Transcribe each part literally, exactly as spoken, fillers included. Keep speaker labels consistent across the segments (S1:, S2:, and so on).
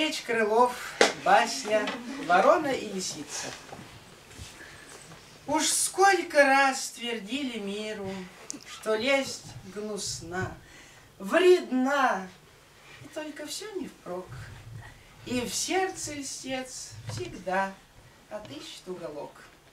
S1: Андреевич Крылов, басня «Ворона и лисица». Уж сколько раз твердили миру, что лесть гнусна, вредна, и только все не впрок. И в сердце льстец всегда отыщет уголок.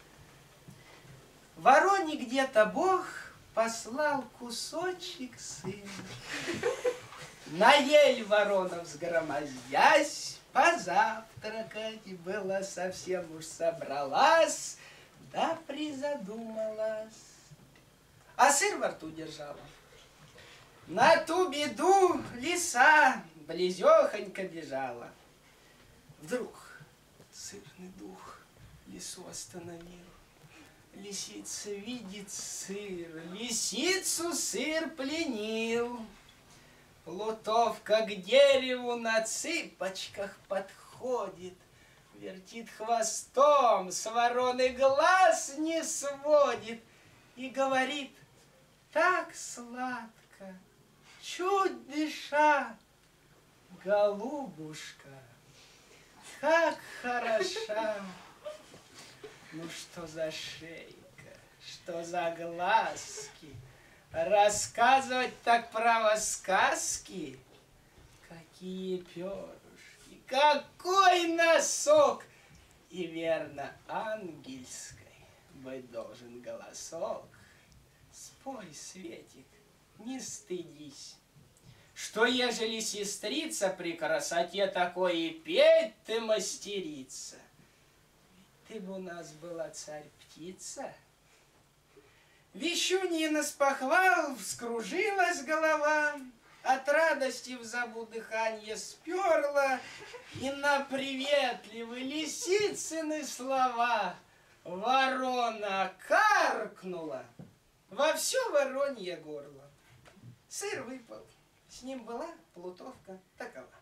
S1: Вороне где-то Бог послал кусочек сына. На ель ворона взгромоздясь, позавтракать было совсем уж собралась, да призадумалась, а сыр во рту держала. На ту беду лиса близехонько бежала. Вдруг сырный дух лису остановил. Лисица видит сыр, лисицу сыр пленил. Плутовка к дереву на цыпочках подходит, вертит хвостом, с вороны глаз не сводит и говорит так сладко, чуть дыша: голубушка, как хороша. Ну что за шейка, что за глазки, рассказывать так право сказки. Какие перышки, какой носок, и верно ангельской быть должен голосок. Спой, Светик, не стыдись, что ежели сестрица при красоте такой и петь ты мастерица. Ты бы у нас была царь-птица. Вещуньина с похвал вскружилась голова, от радости в забу дыханье сперла, и на приветливые лисицыны слова ворона каркнула во все воронье горло. Сыр выпал, с ним была плутовка такова.